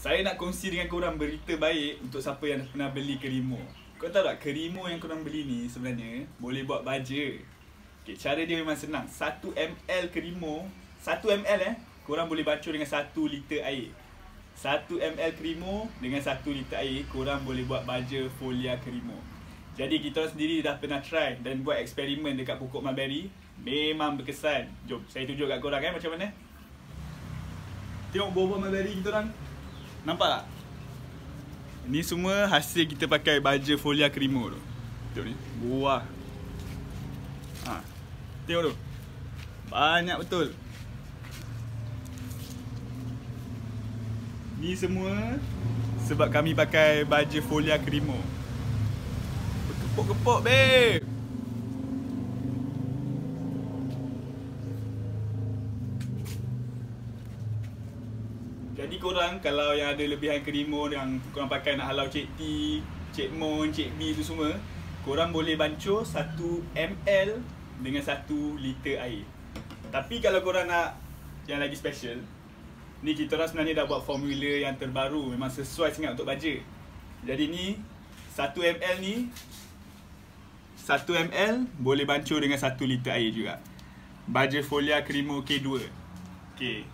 Saya nak kongsi dengan korang berita baik untuk siapa yang pernah beli Kerimo. Kau tahu tak, Kerimo yang korang beli ni sebenarnya boleh buat baja. Okay, cara dia memang senang. 1 ml Kerimo, 1 ml korang boleh bancur dengan 1 liter air. 1 ml Kerimo dengan 1 liter air, korang boleh buat baja folia Kerimo. Jadi kita sendiri dah pernah try dan buat eksperimen dekat pokok mulberry. Memang berkesan. Jom saya tunjuk kat korang macam mana. Tengok buah-buah mulberry kita orang. Nampak tak? Ni semua hasil kita pakai baja folia Kerimo tu. Tengok ni, buah. Tengok tu. Banyak betul. Ni semua sebab kami pakai baja folia Kerimo. Berkepuk-kepuk, babe. Jadi korang kalau yang ada lebihan Kerimo yang korang pakai nak halau Cik T, Cik Mon, Cik B tu semua, korang boleh bancur 1 ml dengan 1 liter air. Tapi kalau korang nak yang lagi special, ni kita orang sebenarnya dah buat formula yang terbaru, memang sesuai sangat untuk baja. Jadi ni 1 ml ni 1 ml boleh bancur dengan 1 liter air juga. Baja folia Kerimo K2. Okay.